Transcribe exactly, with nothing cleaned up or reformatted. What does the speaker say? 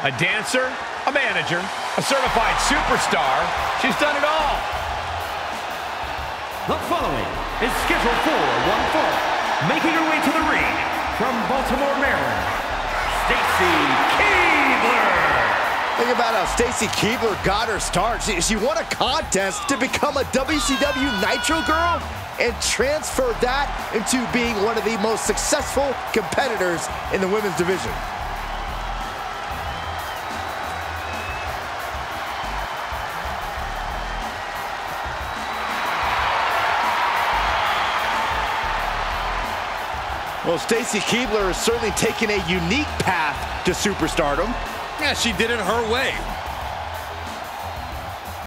A dancer, a manager, a certified superstar. She's done it all. The following is scheduled for one fall. Making her way to the ring from Baltimore, Maryland, Stacy Keibler. Think about how Stacy Keibler got her start. She, she won a contest to become a W C W Nitro Girl and transferred that into being one of the most successful competitors in the women's division. Well, Stacy Keibler has certainly taken a unique path to superstardom. Yeah, she did it her way.